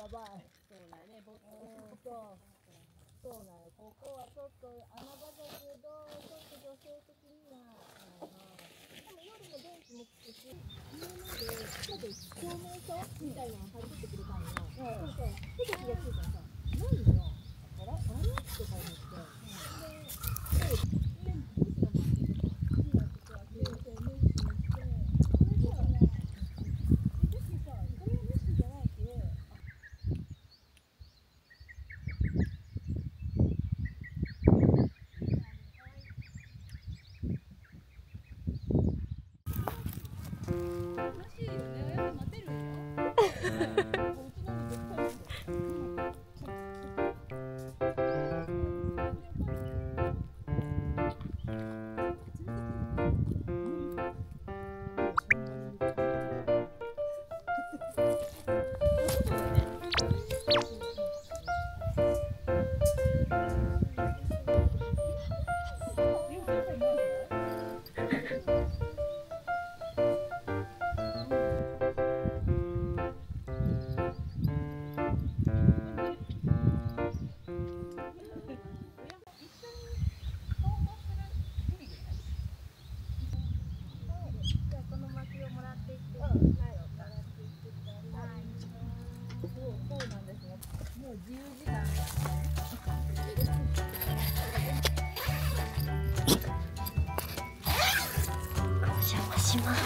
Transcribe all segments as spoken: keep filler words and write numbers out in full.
ばい。そうだね、ぼそうそうなの。ここはちょっと穴場だけど、ちょっと女性的には、でも夜も電気もつくし、今までちょっと証明書みたいなの貼っててくれたのよ。そうそう、手で気がついたらさ、ないのよ。あら、あれとか思って。で、で、 します。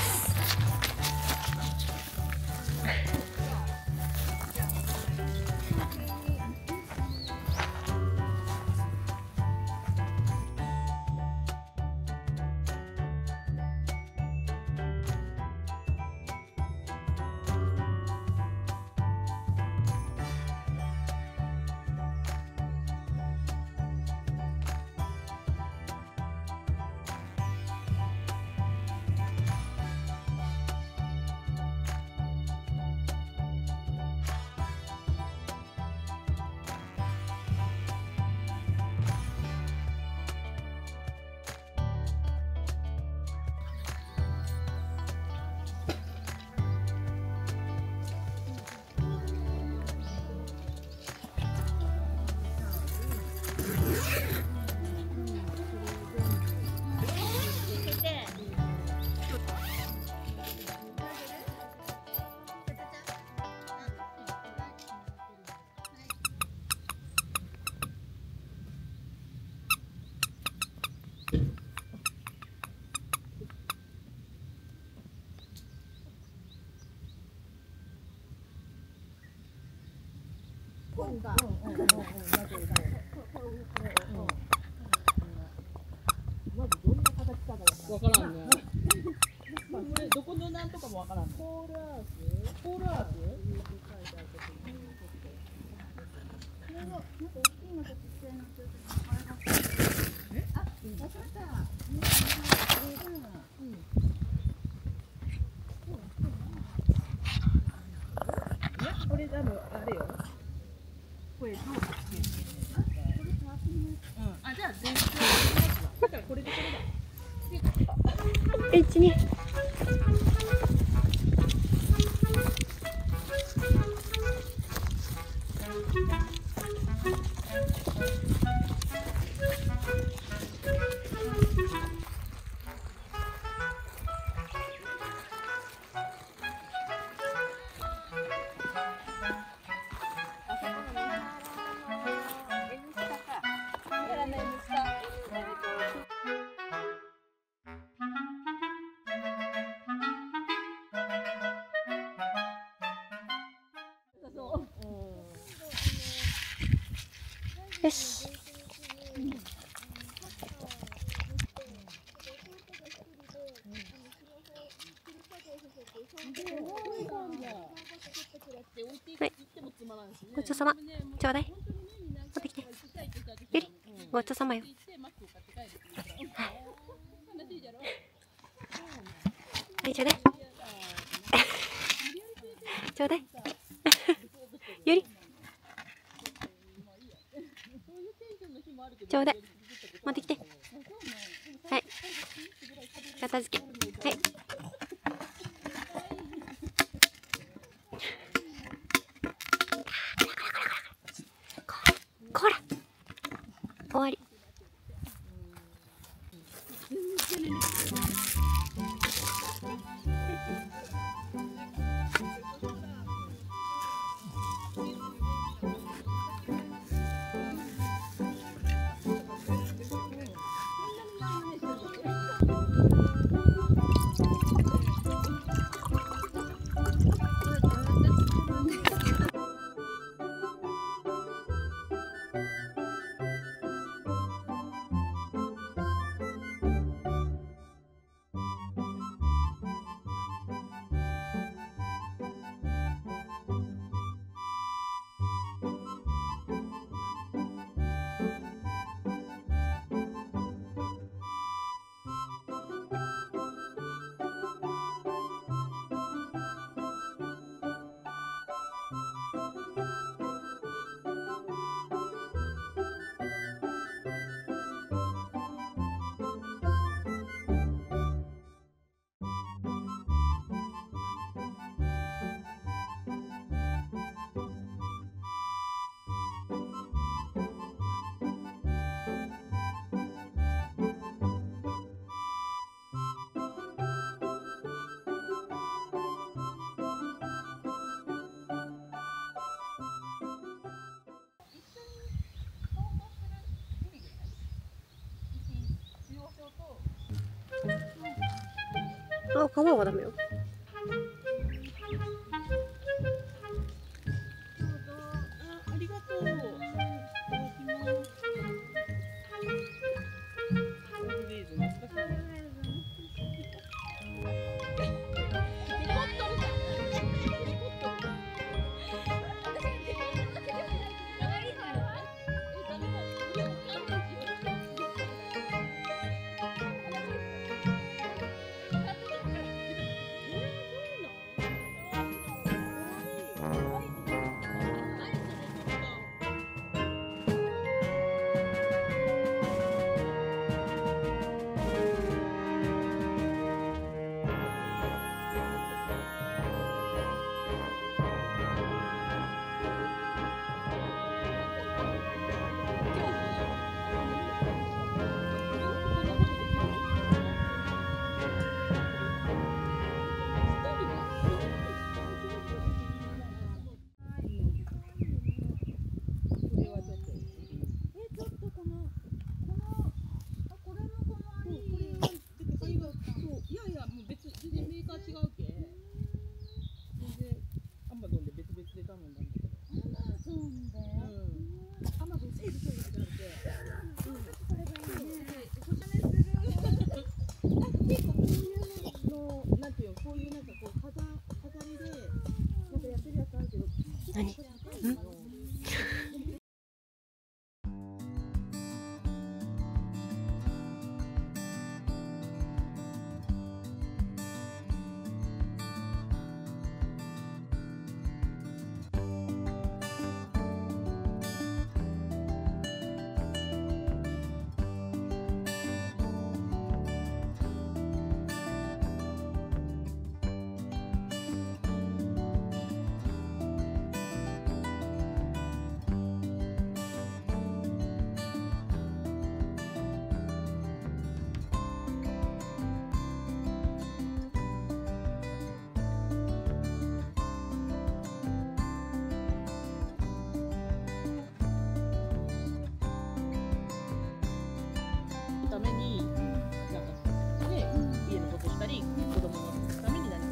本が。まずどんな形かがわからんね。これどこのなんとかもわからん。コールアース？コールアース？これはなんか大きいのとちっちゃいのと。え？あ、わかった。これ多分あれよ。これどう？あ、じゃあ全然だからこれでこれだ。 一二。よし。はい。ごちそうさま。ちょうだい。持ってきて。ゆり、ごちそうさまよ。はい、ちょうだい。ちょうだい。ゆり。ちょうだい。持ってきて。はい。片付け。はい。はい。 OK。 はい。 はい。 あ、皮はダメよ。 ありがとう。いただきます。 何？ん？ ためになんかね、家のことしたり子供のために何か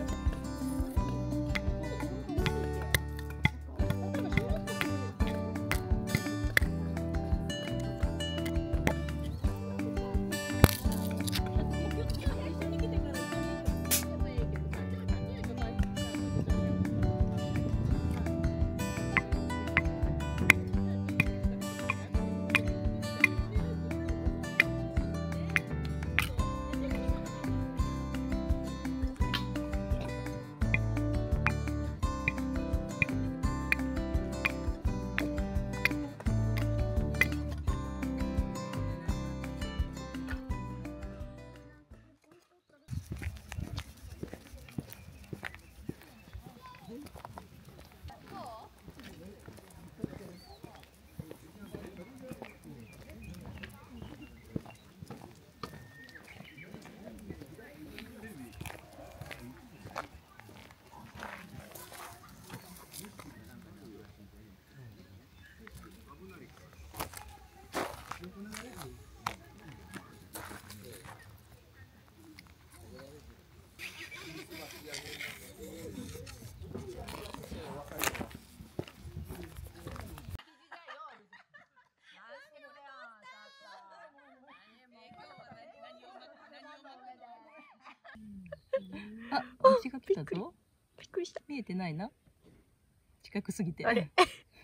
虫が来たぞ。 びっくりした。 見えてないな。近くすぎて。 あれ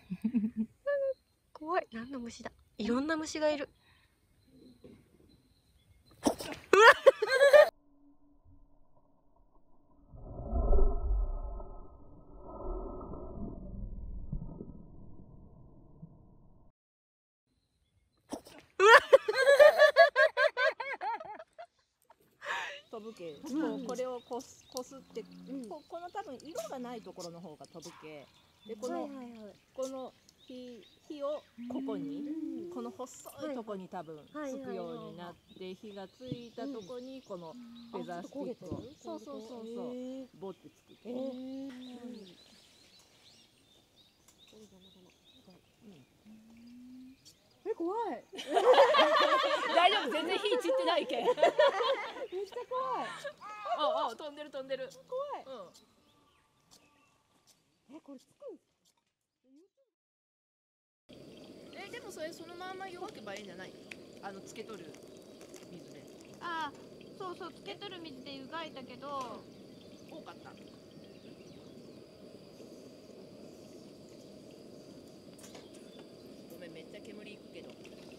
怖い。何の虫だ。いろんな虫がいる。うわ飛ぶけ、こうこれをこすこすって、ここの多分色がないところの方が飛ぶけ。でこのこの火火をここに、この細いとこに多分つくようになって、火がついたとこにこのフェザースティックを、そうそうそうそう、ボってつく。 え、怖い。 大丈夫、全然火散ってないけん。めっちゃ怖い。 ああ、飛んでる飛んでる。 怖い。 うん。 え、これつくん？ え、でもそれそのまま湯がけばいいんじゃない？あのつけとる水で。 ああ、そうそう、つけとる水で湯がいたけど、 多かった。ごめん、めっちゃ煙いくけど。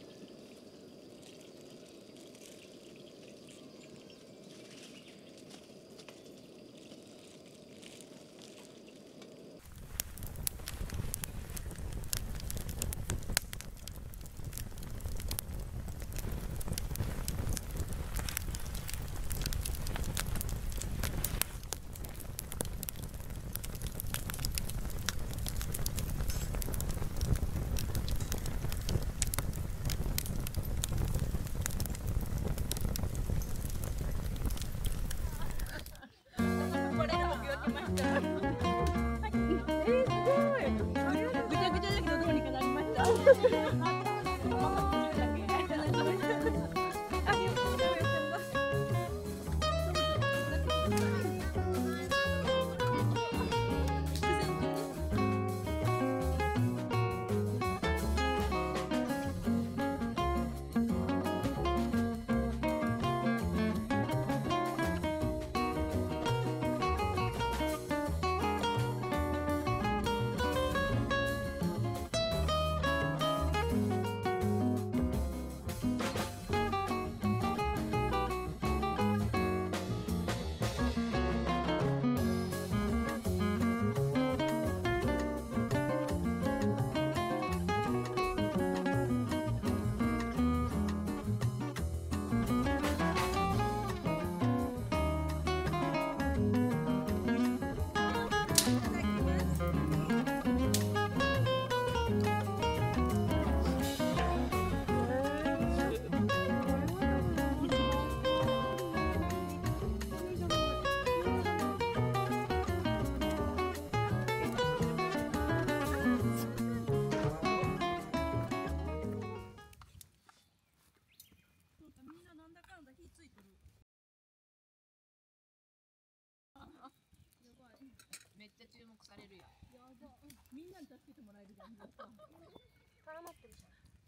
めっちゃ注目されるよ。やば、みんなに助けてもらえるじゃん。絡まってるじゃん。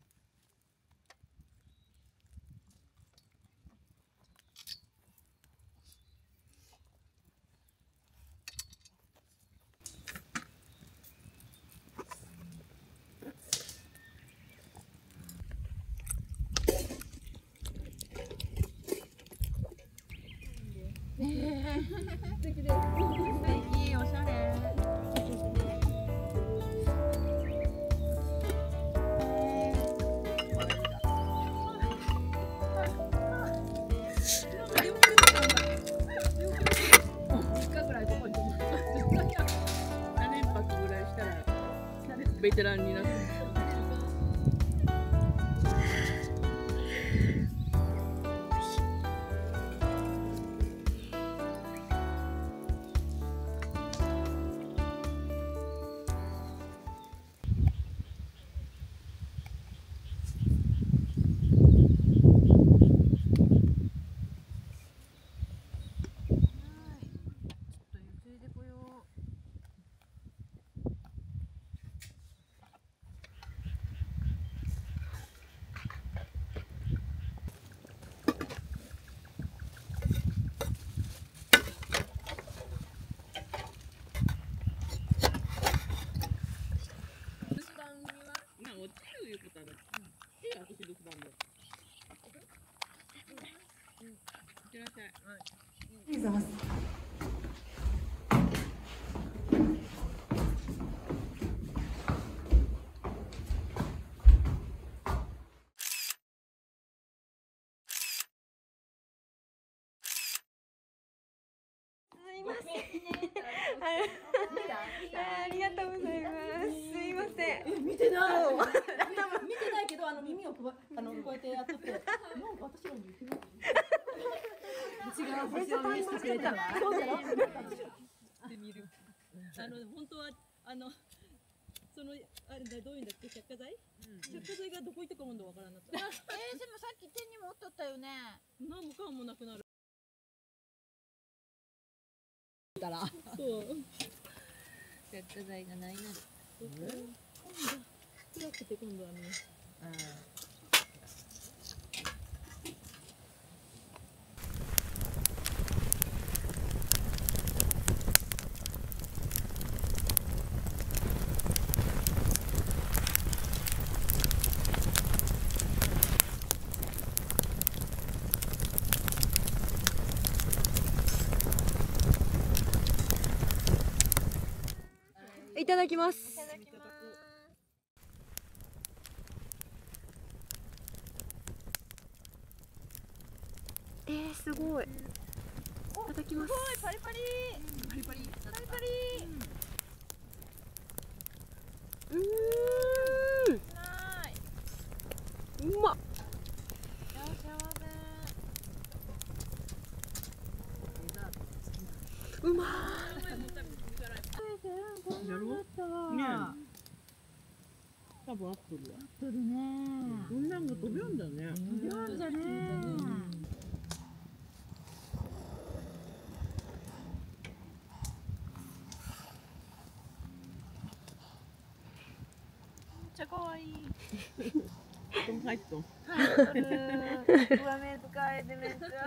素敵です。素敵、おしゃれ。ベテランになって。 りがとうございます。 ありがとうございます。すいません。 え、見てない。見てないけど、あの耳をこう、あのこうやってやっとって、なんか私らに言ってない。違う、めっちゃ楽しくしてた。そうだよ。 で見る。あの本当はあのそのあれだどういうんだっけ着火剤？着火剤がどこ行ったかもんどわからなかった。 えー、でもさっき手に持っとったよね。 何もかもなくなる。 たら。 そう。 着火剤がないなる。 暗くて今度はね。 いただきます。 いただきます。 えー、すごい。いただきます。 すごいパリパリ。パリパリ。パリパリ。 うーん。 ない。 うまっ。うまー。 やろう？ねえ。多分合っとるわ。合っとるね。こんなんが飛びょんだね。飛びょんじゃね。 めっちゃ可愛い。 布団入っとん。 入っとる。上目使えてめっちゃ。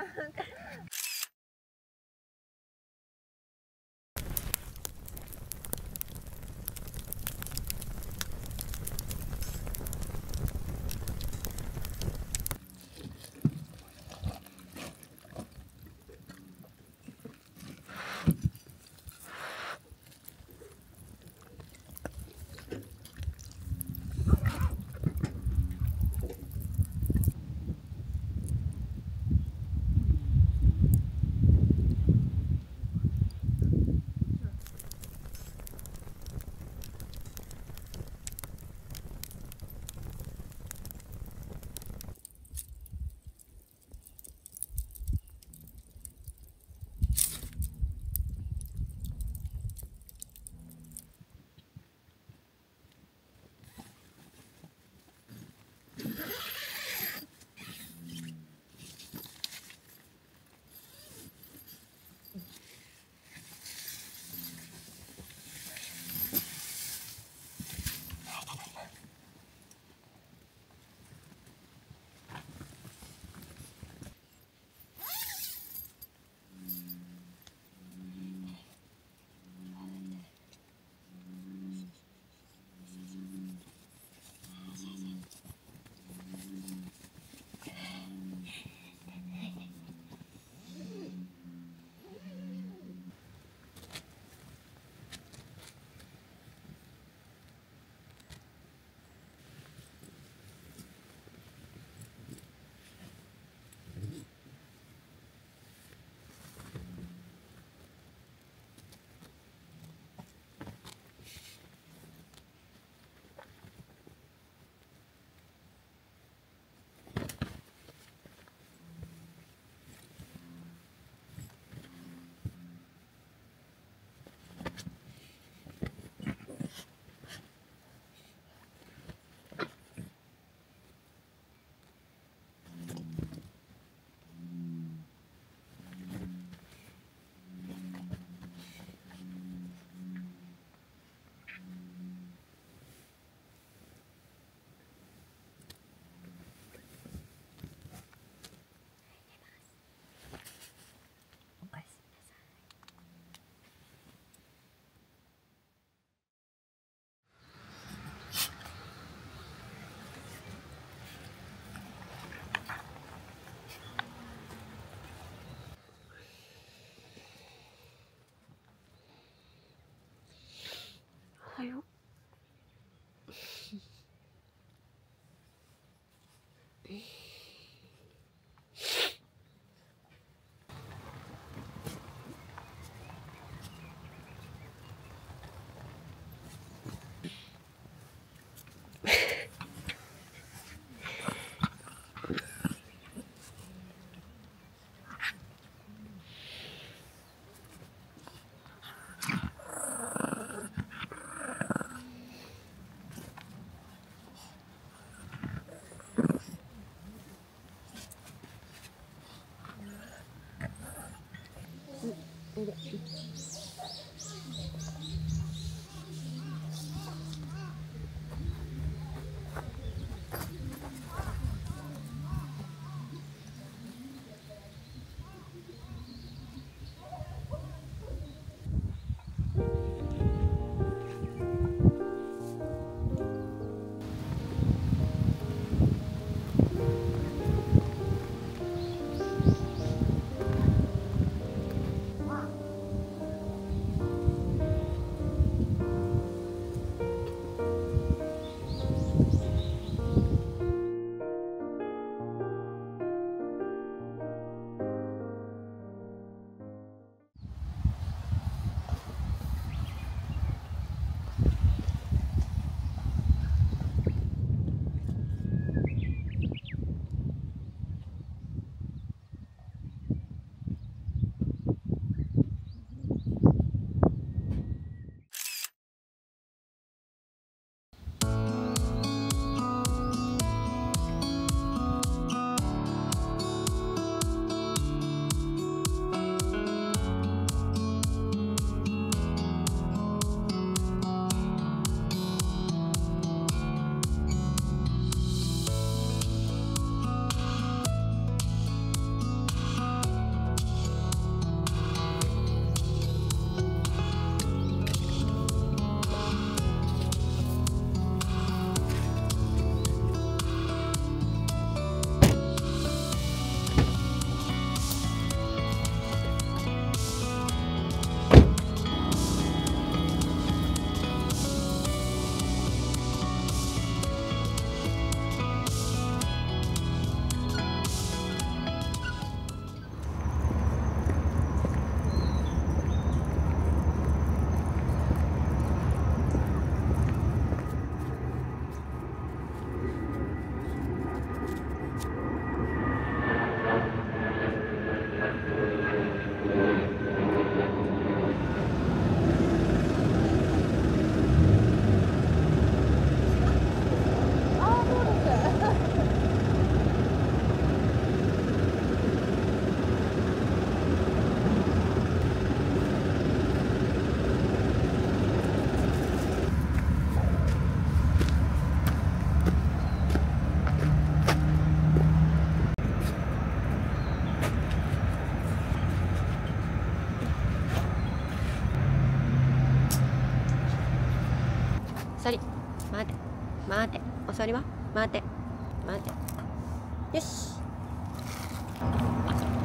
待て。お座りは待て。待て。よし。